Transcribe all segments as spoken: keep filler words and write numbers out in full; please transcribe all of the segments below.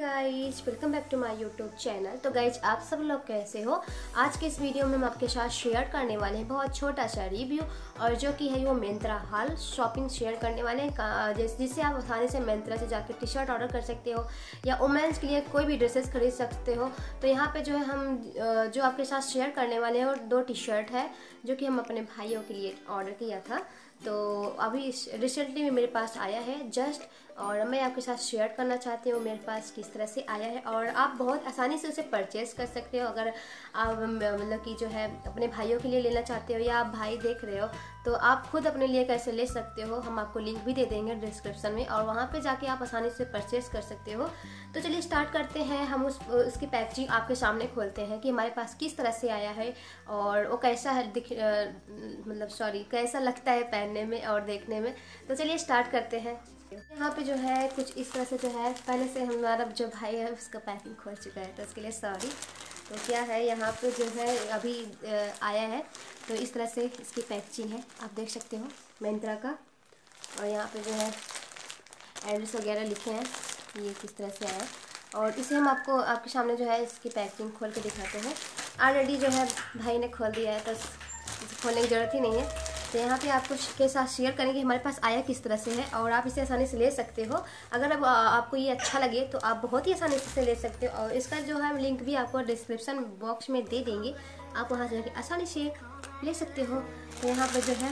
Guys, welcome back to my YouTube channel. तो guys आप सब लोग कैसे हो। आज के इस वीडियो में हम आपके साथ शेयर करने वाले हैं बहुत छोटा सा रिव्यू, और जो कि है वो मिंत्रा हाल शॉपिंग शेयर करने वाले हैं, जिससे आप आसानी से मिंत्रा से जाकर टी शर्ट ऑर्डर कर सकते हो या वुमेन्स के लिए कोई भी ड्रेसेस खरीद सकते हो। तो यहाँ पे जो है हम जो आपके साथ शेयर करने वाले हैं वो दो टी शर्ट है जो कि हम अपने भाइयों के लिए ऑर्डर किया था। तो अभी रिसेंटली में मेरे पास आया है जस्ट, और मैं आपके साथ शेयर करना चाहती हूँ मेरे पास किस तरह से आया है। और आप बहुत आसानी से उसे परचेज़ कर सकते हो अगर आप मतलब कि जो है अपने भाइयों के लिए लेना चाहते हो या आप भाई देख रहे हो तो आप खुद अपने लिए कैसे ले सकते हो। हम आपको लिंक भी दे देंगे डिस्क्रिप्शन में, और वहाँ पे जाके आप आसानी से परचेज़ कर सकते हो। तो चलिए स्टार्ट करते हैं। हम उस उसकी पैकेजिंग आपके सामने खोलते हैं कि हमारे पास किस तरह से आया है और वो कैसा है दिख मतलब सॉरी कैसा लगता है पहनने में और देखने में। तो चलिए स्टार्ट करते हैं। यहाँ पे जो है कुछ इस तरह से जो है पहले से हमारा जो भाई है उसका पैकिंग खोल चुका है तो उसके लिए सॉरी। तो क्या है यहाँ पे जो है अभी आया है तो इस तरह से इसकी पैकेजिंग है, आप देख सकते हो मिंत्रा का। और यहाँ पे जो है एड्रेस वगैरह लिखे हैं, ये किस तरह से आया। और इसे हम आपको आपके सामने जो है इसकी पैकिंग खोल के दिखाते हैं। ऑलरेडी जो है भाई ने खोल दिया है तो इसे खोलने की ज़रूरत ही नहीं है। तो यहाँ पे आपको के साथ शेयर करेंगे हमारे पास आया किस तरह से है, और आप इसे आसानी से ले सकते हो। अगर अब आपको ये अच्छा लगे तो आप बहुत ही आसानी से ले सकते हो, और इसका जो है लिंक भी आपको डिस्क्रिप्शन बॉक्स में दे देंगे, आप वहाँ से जाकर आसानी से ले सकते हो। तो यहाँ पर जो है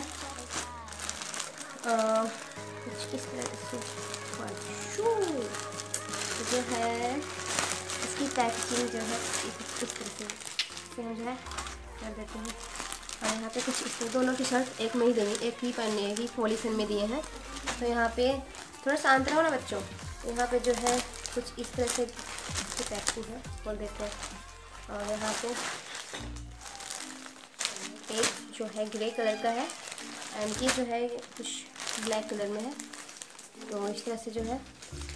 कुछ इस तरह से जो है इसकी पैकेजिंग जो है इस तरह से हम जो है कर देते हैं। और यहाँ पे कुछ इस दोनों टी शर्ट एक में ही देंगे, एक ही पहनने की पॉलीथिन में दिए हैं। तो यहाँ पे थोड़ा शांत रहो ना बच्चों। यहाँ पे जो है कुछ इस तरह से पैकिंग है, खोल देते हैं। और यहाँ पे एक जो है ग्रे कलर का है एंड ये जो है कुछ ब्लैक कलर में है। तो इस तरह से जो है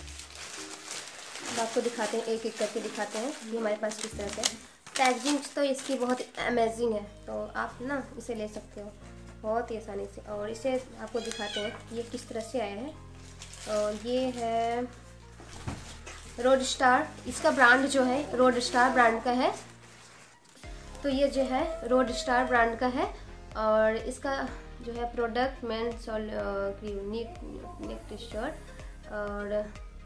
आपको दिखाते हैं, एक एक करके दिखाते हैं ये हमारे पास किस तरह से। पैकेजिंग तो इसकी बहुत अमेजिंग है, तो आप ना इसे ले सकते हो बहुत ही आसानी से। और इसे आपको दिखाते हैं ये किस तरह से आया है। और ये है रोड स्टार, इसका ब्रांड जो है रोड स्टार ब्रांड का है। तो ये जो है रोड स्टार ब्रांड का है, और इसका जो है प्रोडक्ट मेंस और नेक टी शर्ट, और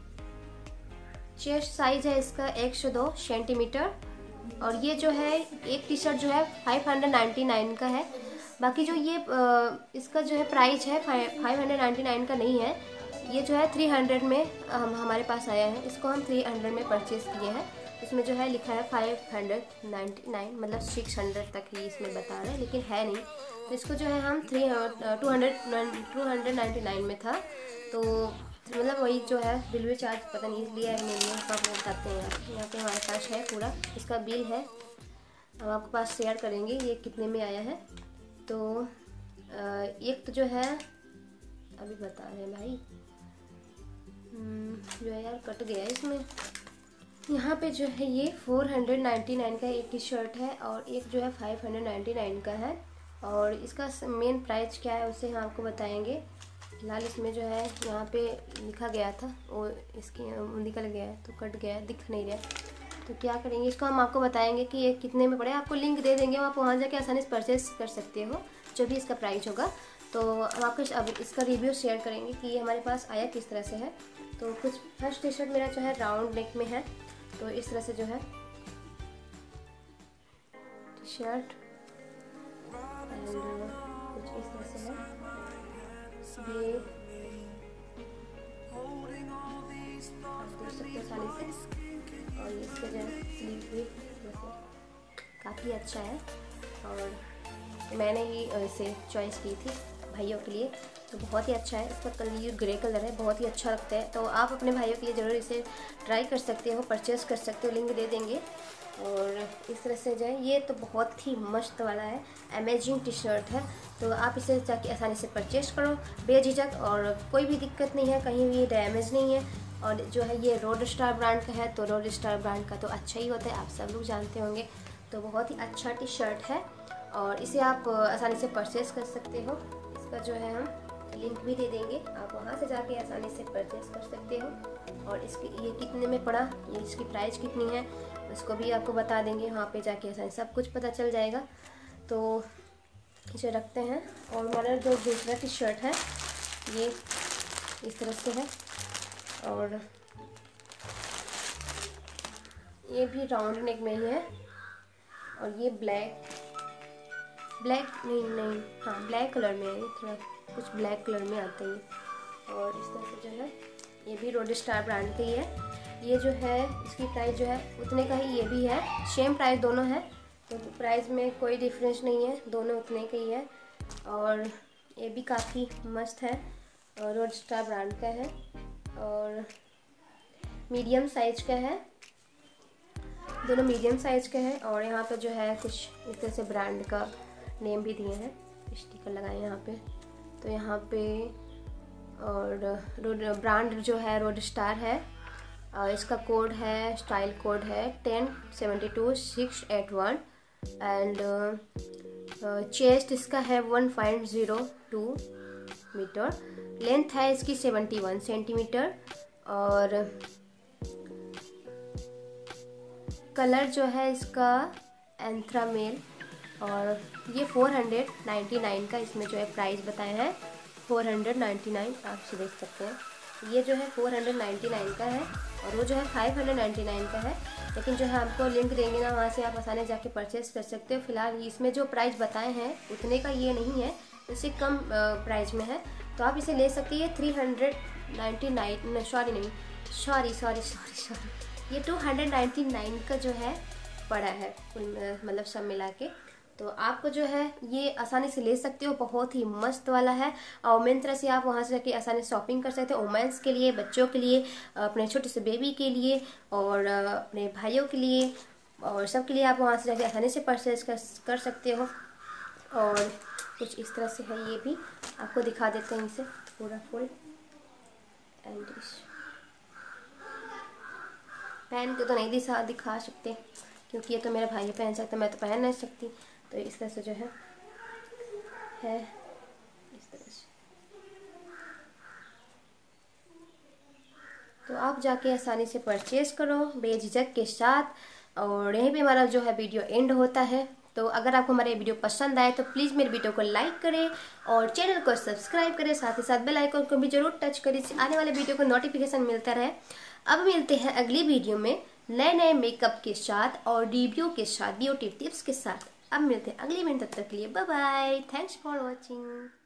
चेस्ट साइज है इसका एक सौ दो सेंटीमीटर। और ये जो है एक टी शर्ट जो है फाइव हंड्रेड नाइन्टी नाइन का है। बाकी जो ये इसका जो है प्राइस है फाइव हंड्रेड नाइन्टी नाइन का नहीं है, ये जो है थ्री हंड्रेड में हम हमारे पास आया है। इसको हम थ्री हंड्रेड में परचेज़ किए हैं। इसमें जो है लिखा है फाइव हंड्रेड नाइन्टी नाइन, मतलब सिक्स हंड्रेड तक ही इसमें बता रहा है लेकिन है नहीं। तो इसको जो है हम three two hundred two hundred ninety nine में था। तो मतलब वही जो है डिलीवरी चार्ज पता नहीं इसलिए है नहीं है, सब लोग बताते हैं। यहाँ पे हमारे पास है पूरा इसका बिल है, हम आपके पास शेयर करेंगे ये कितने में आया है। तो एक तो जो है अभी बता रहे हैं भाई जो है यार कट गया इसमें। यहाँ पे जो है ये फोर हंड्रेड नाइन्टी नाइन का एक टी शर्ट है और एक जो है फाइव हंड्रेड नाइन्टी नाइन का है। और इसका मेन प्राइस क्या है उसे हम आपको बताएंगे। फिलहाल इसमें जो है यहाँ पे लिखा गया था वो इसकी निकल गया है तो कट गया है, दिख नहीं रहा। तो क्या करेंगे, इसको हम आपको बताएंगे कि ये कितने में पड़े। आपको लिंक दे देंगे, आप वहाँ जाके आसानी से परचेस कर सकते हो जो भी इसका प्राइस होगा। तो हम आपको अब इसका रिव्यू शेयर करेंगे कि ये हमारे पास आया किस तरह से है। तो कुछ फर्स्ट टी शर्ट मेरा जो है राउंड नेक में है, तो इस तरह से जो है टी शर्ट कुछ इस तरह से है ये, आप देख सकते हो आसानी से। और इसका जो है स्लीव भी काफ़ी अच्छा है, और मैंने ही इसे चॉइस की थी भाइयों के लिए, तो बहुत ही अच्छा है। इसका कलर ये ग्रे कलर है, बहुत ही अच्छा लगता है। तो आप अपने भाइयों के लिए ज़रूर इसे ट्राई कर सकते हो, परचेज़ कर सकते हो, लिंक दे देंगे। और इस तरह से जो है ये तो बहुत ही मस्त वाला है, अमेजिंग टी शर्ट है। तो आप इसे जाके आसानी से परचेज करो बेझिझक, और कोई भी दिक्कत नहीं है, कहीं भी डैमेज नहीं है। और जो है ये रोड स्टार ब्रांड का है, तो रोड स्टार ब्रांड का तो अच्छा ही होता है, आप सब लोग जानते होंगे। तो बहुत ही अच्छा टी शर्ट है और इसे आप आसानी से परचेज़ कर सकते हो। इसका जो है हम लिंक भी दे देंगे, आप वहाँ से जाके आसानी से परचेस कर सकते हो। और इसकी ये कितने में पड़ा, ये इसकी प्राइस कितनी है उसको भी आपको बता देंगे, वहाँ पे जाके आसानी सब कुछ पता चल जाएगा। तो इसे रखते हैं। और हमारा जो दूसरा टी शर्ट है ये इस तरह से है, और ये भी राउंड नेक में ही है, और ये ब्लैक ब्लैक नहीं नहीं हाँ ब्लैक कलर में है, ये थोड़ा कुछ ब्लैक कलर में आते हैं। और इस तरह से जो है ये भी रोड स्टार ब्रांड का ही है। ये जो है इसकी प्राइस जो है उतने का ही ये भी है, सेम प्राइस दोनों है, तो प्राइस में कोई डिफरेंस नहीं है, दोनों उतने का ही है। और ये भी काफ़ी मस्त है और रोड स्टार ब्रांड का है और मीडियम साइज का है, दोनों मीडियम साइज का है। और यहाँ पे जो है कुछ इस तरह से ब्रांड का नेम भी दिए हैं, स्टिकर लगाए यहाँ पे, तो यहाँ पे और रोड ब्रांड जो है रोड स्टार है, और इसका कोड है स्टाइल कोड है ten seventy two six eight one and chest इसका है one point zero two metre, length है इसकी सेवेंटी वन सेंटीमीटर, और कलर जो है इसका एंथ्रामेल। और ये फोर हंड्रेड नाइन्टी नाइन का इसमें जो है प्राइस बताए हैं, फोर हंड्रेड नाइन्टी नाइन आप से देख सकते हैं। ये जो है फोर हंड्रेड नाइन्टी नाइन का है और वो जो है फाइव हंड्रेड नाइन्टी नाइन का है, लेकिन जो है आपको लिंक देंगे ना, वहाँ से आप आसानी जाके परचेस कर सकते हो। फिलहाल इसमें जो प्राइस बताए हैं उतने का ये नहीं है, इससे कम प्राइस में है, तो आप इसे ले सकते हैं। Three hundred ninety nine sorry नहीं सॉरी सॉरी सॉरी सॉरी ये टू हंड्रेड नाइन्टी नाइन का जो है पड़ा है, मतलब सब मिला के। तो आपको जो है ये आसानी से ले सकते हो, बहुत ही मस्त वाला है। और मिंत्रा से आप वहाँ से जाके आसानी से शॉपिंग कर सकते हो, वुमेन्स के लिए, बच्चों के लिए, अपने छोटे से बेबी के लिए और अपने भाइयों के लिए, और सब के लिए आप वहाँ से जाके आसानी से परचेज कर, कर सकते हो। और कुछ इस तरह से है, ये भी आपको दिखा देते हैं इसे पूरा फुल एंड पहन के तो नहीं दिखा दिखा सकते क्योंकि ये तो मेरा भाई पहन सकता, मैं तो पहन नहीं सकती। तो इस तरह से जो है है इस तरह से, तो आप जाके आसानी से परचेज करो बेझिझक के साथ। और यहीं पे हमारा जो है वीडियो एंड होता है। तो अगर आपको हमारे वीडियो पसंद आए तो प्लीज़ मेरे वीडियो को लाइक करें और चैनल को सब्सक्राइब करें, साथ ही साथ बेल आइकन को भी जरूर टच करें, आने वाले वीडियो को नोटिफिकेशन मिलता रहे। अब मिलते हैं अगली वीडियो में नए नए मेकअप के साथ और रिव्यू के साथ, ब्यूटी टिप्स के साथ। अब मिलते हैं अगली वीडियो, तब तक के लिए bye bye, thanks for watching.